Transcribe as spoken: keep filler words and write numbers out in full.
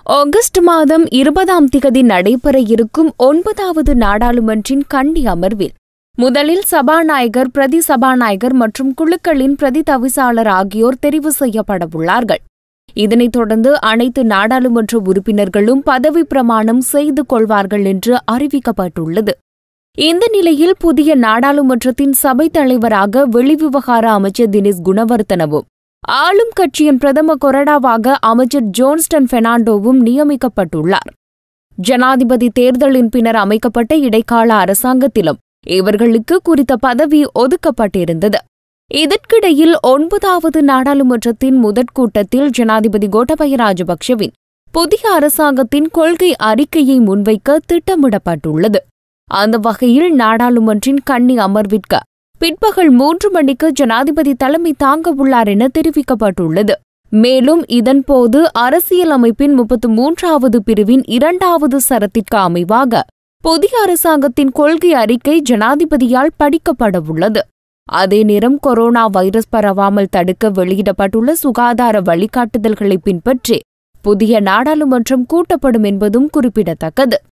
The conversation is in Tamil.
ஆகஸ்ட் மாதம் இருபதாம் திகதி நடைபெற இருக்கும் ஒன்பதாவது நாடாளுமன்றின் கண்டி அமர்வில் முதலில் சபாநாயகர், பிரதி சபாநாயகர் மற்றும் குழுக்களின் பிரதி தவிசாளர் ஆகியோர் தெரிவு செய்யப்படவுள்ளார்கள். இதனைத் தொடர்ந்து அனைத்து நாடாளுமன்ற உறுப்பினர்களும் பதவி பிரமாணம் செய்து கொள்வார்கள் என்று அறிவிக்கப்பட்டுள்ளது. இந்த நிலையில் புதிய நாடாளுமன்றத்தின் சபைத் தலைவராக வெளிவிவகார அமைச்சர் தினேஷ் குணவர்த்தனவும், ஆளும் கட்சியின் பிரதம கொறடாவாக அமைச்சர் ஜோன்ஸ்டன் பெர்னாண்டோவும் நியமிக்கப்பட்டுள்ளார். ஜனாதிபதி தேர்தலின் பின்னர் அமைக்கப்பட்ட இடைக்கால அரசாங்கத்திலும் இவர்களுக்கு குறித்த பதவி ஒதுக்கப்பட்டிருந்தது. இதற்கிடையில் ஒன்பதாவது நாடாளுமன்றத்தின் முதற்கூட்டத்தில் ஜனாதிபதி கோட்டபய ராஜபக்சவின் புதிய அரசாங்கத்தின் கொள்கை அறிக்கையை முன்வைக்க திட்டமிடப்பட்டுள்ளது. அந்த வகையில் நாடாளுமன்றின் கன்னி அமர்விற்கு பிற்பகல் மூன்று மணிக்கு ஜனாதிபதி தலைமை தாங்க உள்ளார் என தெரிவிக்கப்பட்டுள்ளது. மேலும் இதன்போது அரசியலமைப்பின் முப்பத்து மூன்றாவது பிரிவின் இரண்டாவது சரத்திற்கு அமைவாக புதிய அரசாங்கத்தின் கொள்கை அறிக்கை ஜனாதிபதியால் படிக்கப்படவுள்ளது. அதே நேரம் கொரோனா வைரஸ் பரவாமல் தடுக்க வெளியிடப்பட்டுள்ள சுகாதார வழிகாட்டுதல்களை பின்பற்றி புதிய நாடாளுமன்றம் கூட்டப்படும் என்பதும் குறிப்பிடத்தக்கது.